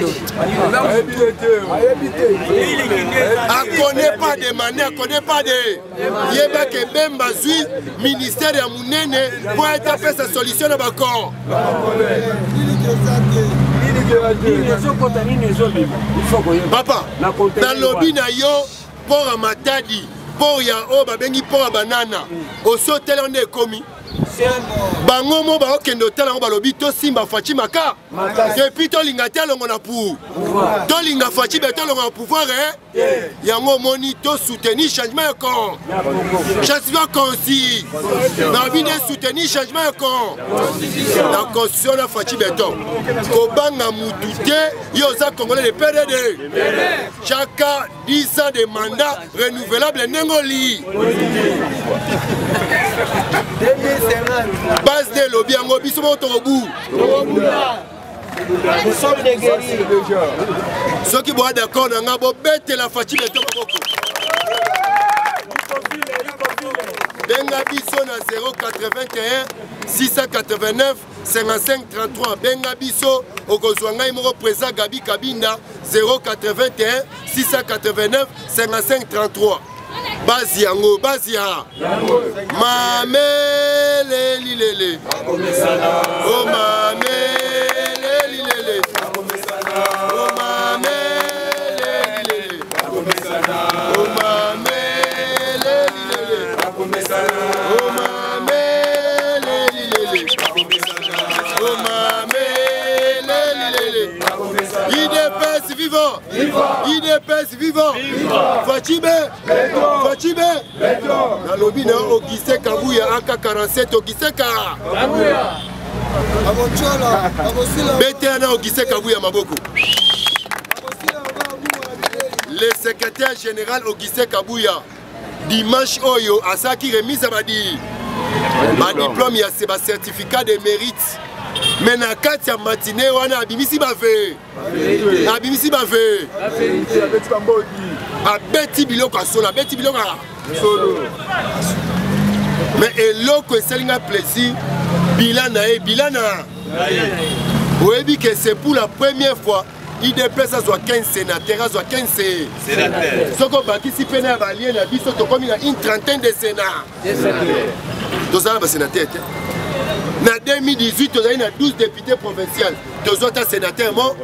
akone pas de mane akone pas de yebake bemba zwi ministère ya munene mpo ete apesa solution na bakor papa nalobi na yo port ya Matadi port ya oyo babengi port ya banana osotele onde ekomi bango mo baokende otala yango balobi tosimba Faci maka epuis tolinga te alongo na pour tolinga Faci be tolongo na pouvoir yango omoni tosoutenir changement ya corps changement consi nabi nde soutenir changement ya corps na constitution na Faci beton kobanga mutu te yo oza congolais de P D D chaque dix ans de mandat renouvelable ndengoli base de lobby yango biso moto obu soki boa d'accord na nga bobetela Faci beton maboko benga biso na zéro quatre-vingt-un six cent quatre-vingt-neuf cinquante-cinq trente-trois benga biso okozwa ngai moko président Gabi Kabinda zéro quatre-vingt-un six cent quatre-vingt-neuf cinquante-cinq trente-trois basi yango basi ya mamele lilele o mamele lilele o mamele lilele o mamele lilele o mamele lilele o mamele lilele I D P S vivant I D P S vivant Faci be Faci be nalobi na Augustin Kabuya A K quarante-sept Augustin Ka bete na Augustin Kabuya maboko le secrétaire général Augustin Kabuya dimanche oyo asaki remise badi ba diplôme ya se ba certificat de mérite mais na kati ya matinée wana abimisi bave abimisi bave abeti biloko asolo abeti biloko mais eloko esalinga plaisir bilana e bilana oyebi que c'est pour la première fois I D P S azwa quinze sénateurs azwa quinze sénateurs soko bakisi pene ya balie na biso tokomi na une trentaine de sénats tozala basénateur te na deux mille dix-huit tozali na douze députés provinciaux tozwa ta sénateur mo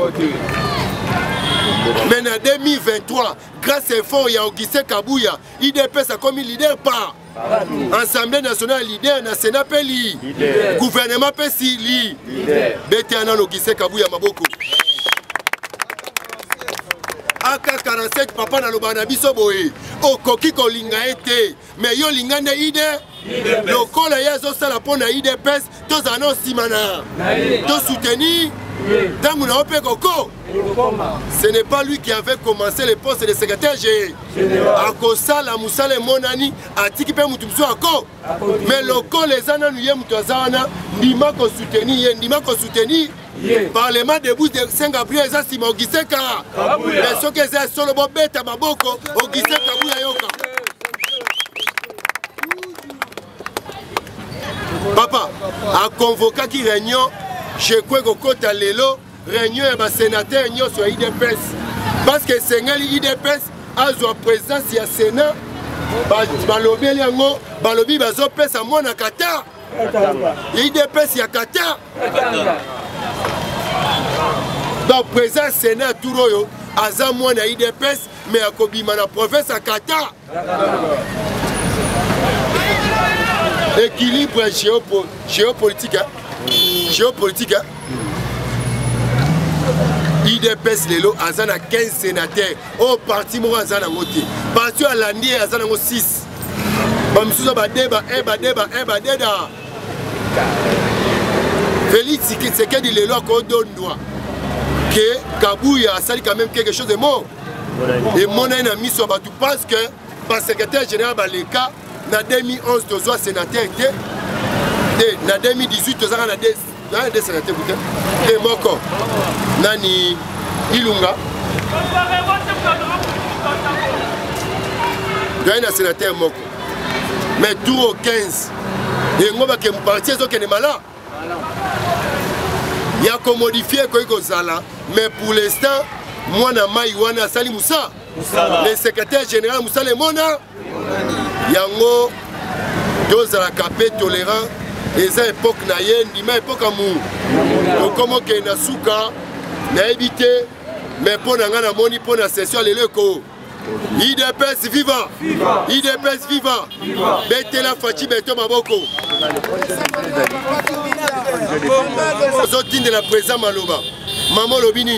mais na deux mille vingt-trois grâce à effort ya Augustin Kabuya I D P S akomi leader par Assemblée nationale leader na Sénat pe li gouvernement pe si li bete ana Augustin Kabuya maboko A K quarante-sept papa na loba na biso boye okoki kolinga ete mais yo linga nde ide lokola ye azosala mpo na I D P S tozala na nsima na tosoutenir ntango na yo mpe koko ce n'est pas lui qui avait commencé le poste de secrétaire général akosala mosala emonani atiki mpe mutu mosusu ako mais lokola eza nanu ye mutu aza wana ndima kosoutenir ye ndima kosoutenir parlement debout de Saint-Gabriel eza nsima Augustin Ka mais soki eza solo bobeta maboko Augustin Kabuya yoka papa aconvokaki réunion jekwe kokota lelo réunion ya basénateur nyonso ya I D P S parce que esengeli I D P S azwa présidence ya sénat balobeli yango balobi bazopesa mwana Qatar ya I D P S ya Qatar donc président sénat tour oyo aza mwana I D P S mais akobima na province ya Qatar équilibre géopo géopolitique géopolitique I D P S lelo aza na quinze sénateurs au parti moko aza nango te parti alandi aza nango six bamisusu badeba e badeba e badeda Félix Tshisekedi lelo akodondwa que Kabuya asali quand même quelque chose de mort et mon na miso ba tu pense que par secrétaire général baleka na deux mille onze tozo sénateur était et na deux mille dix-huit tozo na des na des sénateurs et moko nani Ilunga doit un sénateur moko mais tour au quinze et on va que me partir zo que ne mala il y a qu'on modifie quoi zala mais pour l'instant moi na mai wana sali Moussa le secrétaire général Moussa le mona yango deux à la capé tolérant et ça époque na yendi mais époque amour donc comment que na suka na éviter mais pour na ngana moni pour na session le leko I D P S vivant I D P S vivant Betela Fachi Beto Maboko Zotine de la présence Maloba Maman Lobinin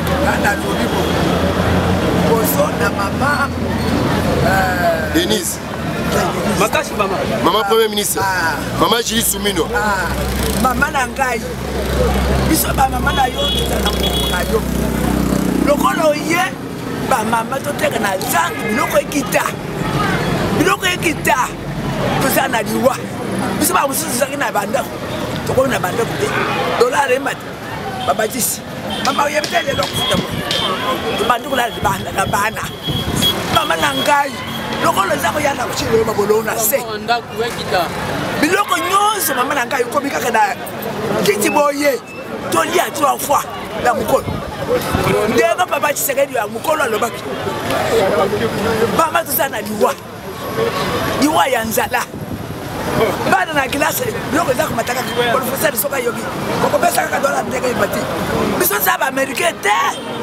Denise Maman Premier ministre Maman Julie Soumino Maman Nangai Biso ba maman na yo na yo lokolo ye ba mama to teka na zangi biloko ekita biloko ekita toza na liwa biso ba mususu zangi na banda to ko na banda ko dollar e mata baba jisi mama ye betele lokota to bandu la banda ka bana mama Nangai lokolo za ko yana ko chilo mabolo na se biloko nyonso mama Nangai ko bikaka na kiti boye to lia trois fois la mukolo ndega papa Tshisekedi ya mukolo alobaki mama tuzana liwa liwa ya nzala bana na classe biloko za kumataka professeur soka yogi ko pesa ka dola ndega ibati biso za ba américain te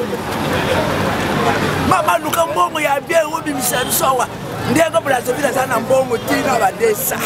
mama luka mbongo ya bien ubi misari sowa ndega Brazzaville sana mbongo tina badesa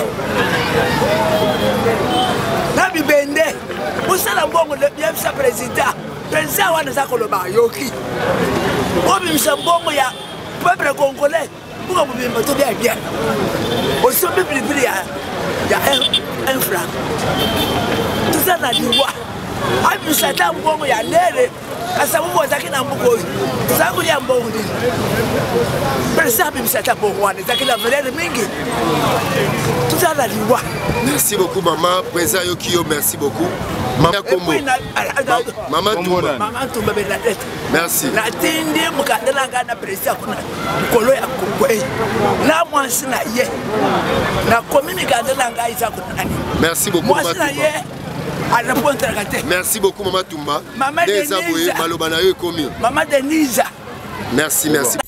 na bibende usala mbongo le bien sa président président wana za koloba yoki obi misambongo ya peuple congolais pour que vous me bien bien au sommet plus ya ya un franc tout ça na liwa abi sata mbongo ya lele kasa mbo zakina mbuko zangu ya mbongo ni président abi sata mbongo wana zakina valeur mingi tout ça na liwa. Merci beaucoup maman président Yokio, merci beaucoup maman Kombo maman Toumba maman Toumba Bernadette merci na tindi mukandela ngana président kuna kolo ya kokwe na mwansi na ye na communique ngana ngai za kuna merci beaucoup maman Toumba merci beaucoup maman Toumba maman Denise Maloba na yo komi maman Denise merci merci